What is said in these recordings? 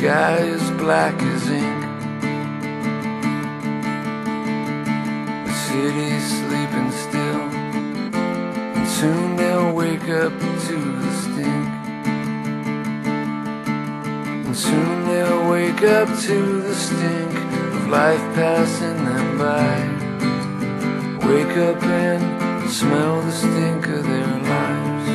sky is black as ink. The city's sleeping still, and soon they'll wake up to the stink. And soon they'll wake up to the stink of life passing them by. Wake up and smell the stink of their lives.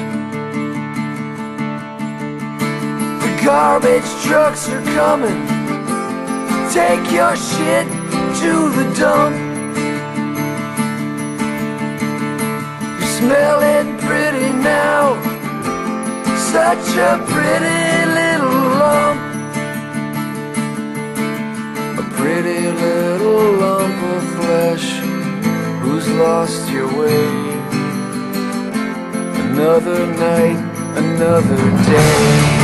The garbage trucks are coming. Take your shit to the dump. You're smelling pretty now, such a pretty little lump. A pretty little lump of flesh who's lost your way. Another night, another day.